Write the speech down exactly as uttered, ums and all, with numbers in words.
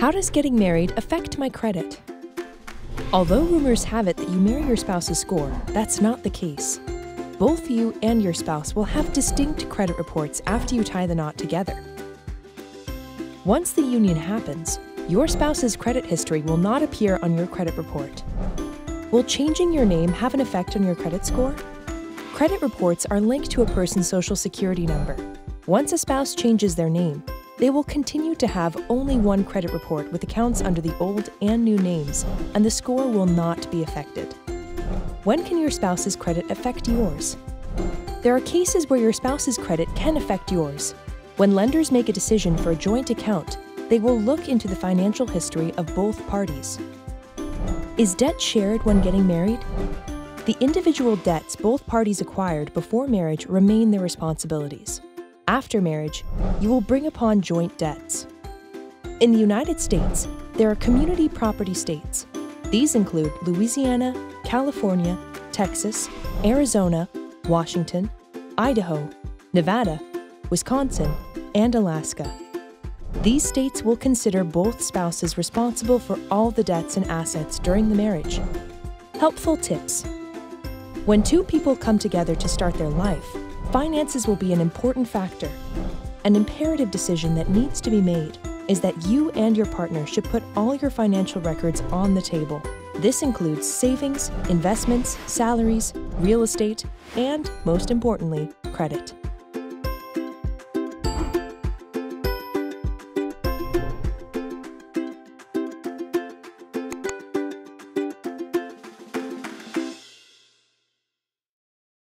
How does getting married affect my credit? Although rumors have it that you marry your spouse's score, that's not the case. Both you and your spouse will have distinct credit reports after you tie the knot together. Once the union happens, your spouse's credit history will not appear on your credit report. Will changing your name have an effect on your credit score? Credit reports are linked to a person's social security number. Once a spouse changes their name, they will continue to have only one credit report with accounts under the old and new names, and the score will not be affected. When can your spouse's credit affect yours? There are cases where your spouse's credit can affect yours. When lenders make a decision for a joint account, they will look into the financial history of both parties. Is debt shared when getting married? The individual debts both parties acquired before marriage remain their responsibilities. After marriage, you will bring upon joint debts. In the United States, there are community property states. These include Louisiana, California, Texas, Arizona, Washington, Idaho, Nevada, Wisconsin, and Alaska. These states will consider both spouses responsible for all the debts and assets during the marriage. Helpful tips. When two people come together to start their life, finances will be an important factor. An imperative decision that needs to be made is that you and your partner should put all your financial records on the table. This includes savings, investments, salaries, real estate, and, most importantly, credit.